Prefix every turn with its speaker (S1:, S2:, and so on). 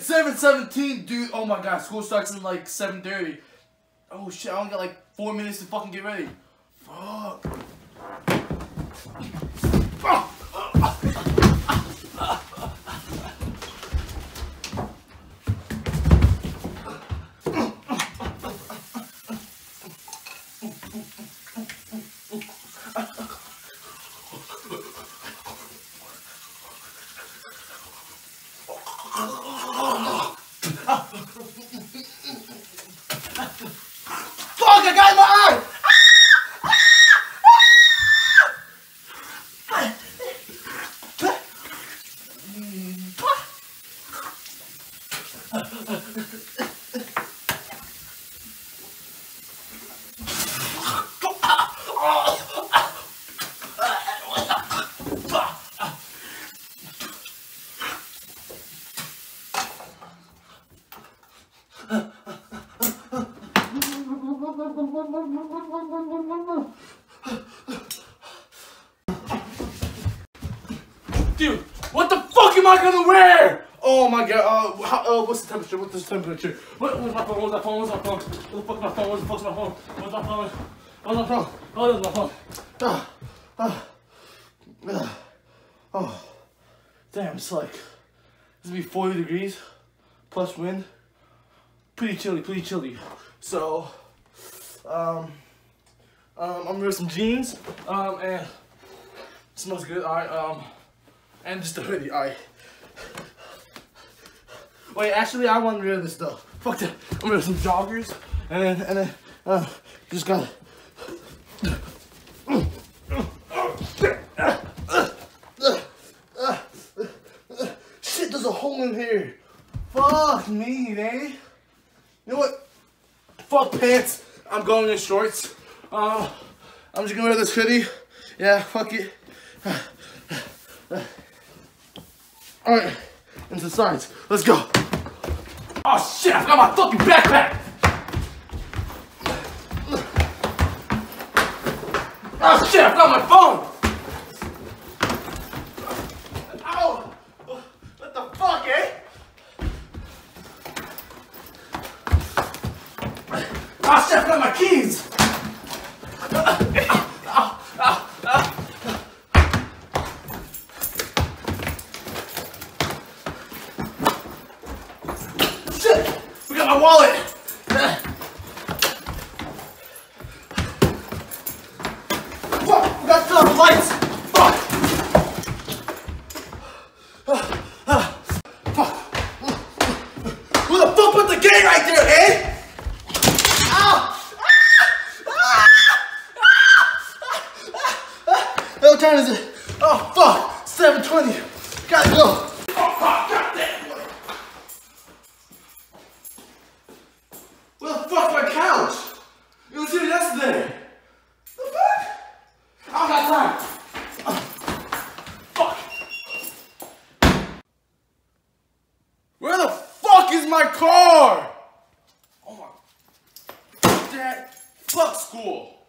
S1: It's 7:17, dude. Oh my god, school starts in like 7:30. Oh shit, I only got like 4 minutes to fucking get ready. Fuck. Fuck, I got my eye! Dude, what the fuck am I gonna wear? Oh my god, what's the temperature? What's the temperature? What's my phone? What's my phone? What's my phone? What the fuck's my phone? What the fuck's my phone? What's my phone? What's my phone? Oh, there's my phone. Oh, damn, it's like, it's gonna be 40 degrees, plus wind. Pretty chilly. So, I'm wearing some jeans, and it smells good, and just a hoodie, Wait, actually, I want to wear this stuff. Fuck that. I'm wearing some joggers, and then, just got. Shit, there's a hole in here. Fuck me, man. You know what? Fuck pants. I'm going in shorts. I'm just gonna wear this hoodie. Yeah, fuck it. Alright, into the sides. Let's go. Oh shit, I forgot my fucking backpack! Oh shit, I forgot my phone! Ow! What the fuck, eh? Oh shit, I forgot my keys! My wallet! Fuck! We got to turn on the lights! Fuck! Fuck! Who the fuck put the gate right there, eh? Ow! What time is it? Oh fuck! 7:20. Gotta go! Oh fuck! Goddamn! Where the fuck's my couch? It was here yesterday. The fuck? I don't got time. Fuck. Where the fuck is my car? Oh my. Dad, fuck school.